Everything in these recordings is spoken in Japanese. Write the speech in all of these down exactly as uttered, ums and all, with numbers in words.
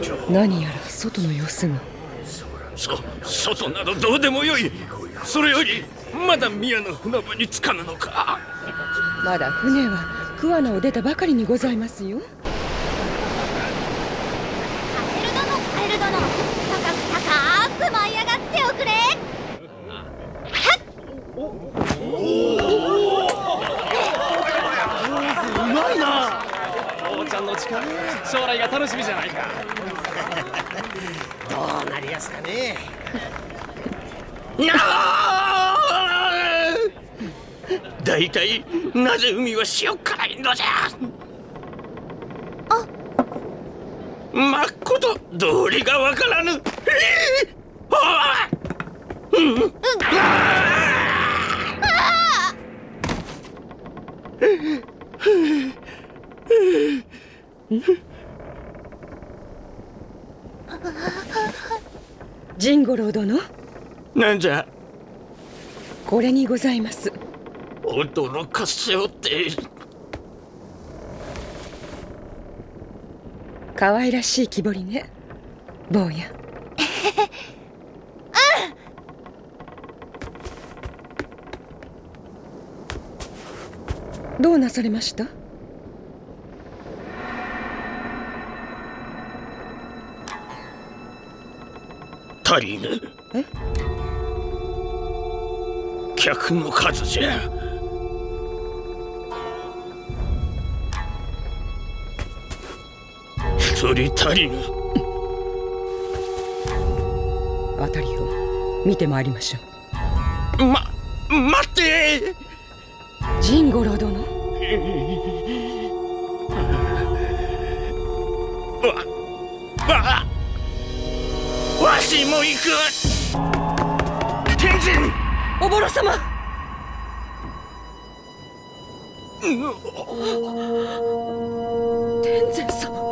何やら外の様子が。 そ外などどうでもよい。それよりまだ宮の船場に着かぬのか。 まだ船は桑名を出たばかりにございますよ。 カエル殿、カエル殿、高く高く舞い上がっておくれ。 うまいな。父ちゃんの力、将来が楽しみじゃないか。どうなりやすかね。 だいたいなぜ海は塩辛いのじゃ。 あ、 まっこと道理がわからぬ。えー、ああ、うん、うん、 甚五郎殿。 なんじゃ。 これにございます。 驚かせおって。 可愛らしい木彫りね、坊や。どうなされました？ 足りぬ。 え？ 客の数じゃ。一人足りぬ。 辺りを見てまいりましょう。ま、待って。 甚五郎殿。 わ、わ、わしも行く。天神。 おぼろ様。天神様。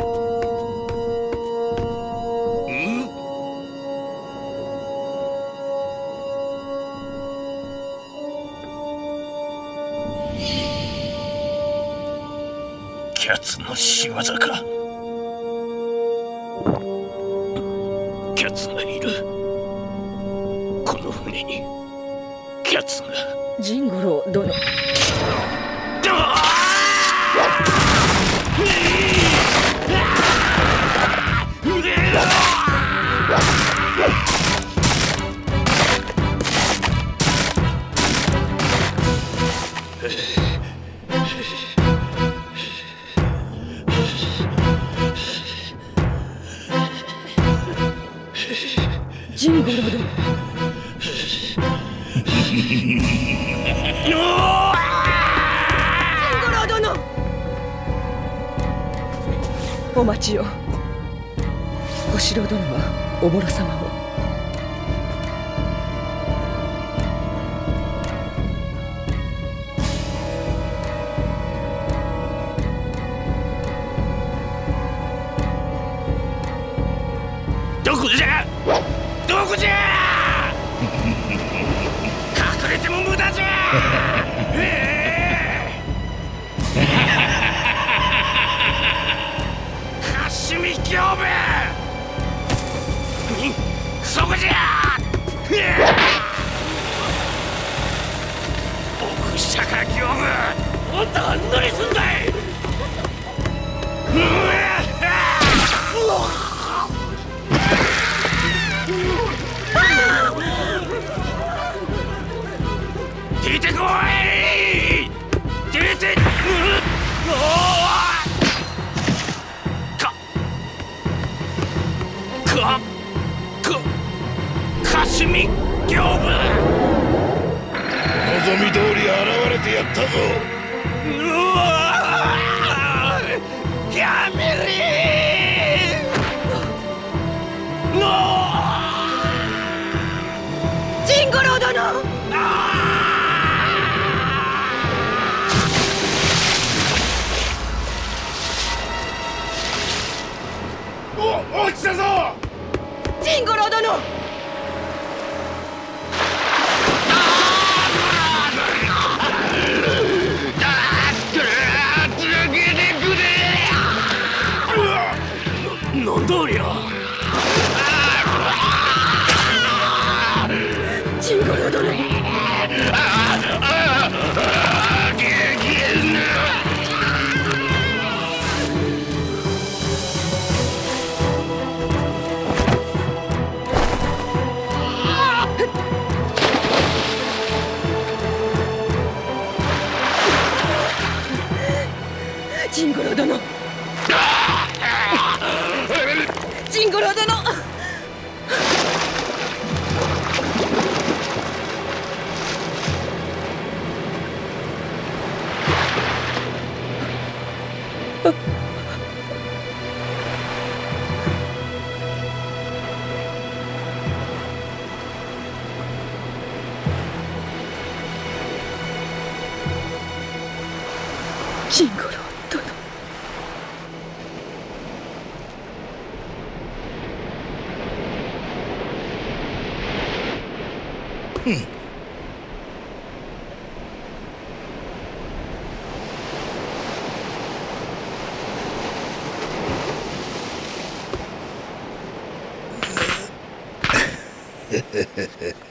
キャツの仕業か。キャツがいる。この船にキャツが。 甚五郎殿。甚五郎殿。お待ちを。小四郎殿はおぼろ様を。 どこじゃ、どこじゃ。隠れても無駄じゃ。霞胸部。そこじゃ。奥釈迦胸部。あんたが何すんだい。出てこい。出てくる。かかか霞胸部。 望み通り現れてやったぞ。 うわー、やめれー。の甚五郎殿。 お、落ちたぞ。 甚五郎殿。 なんだありゃ。 チンゴロ殿。チンゴロ殿。チンゴロ殿。チンゴロ殿。 へへへへ。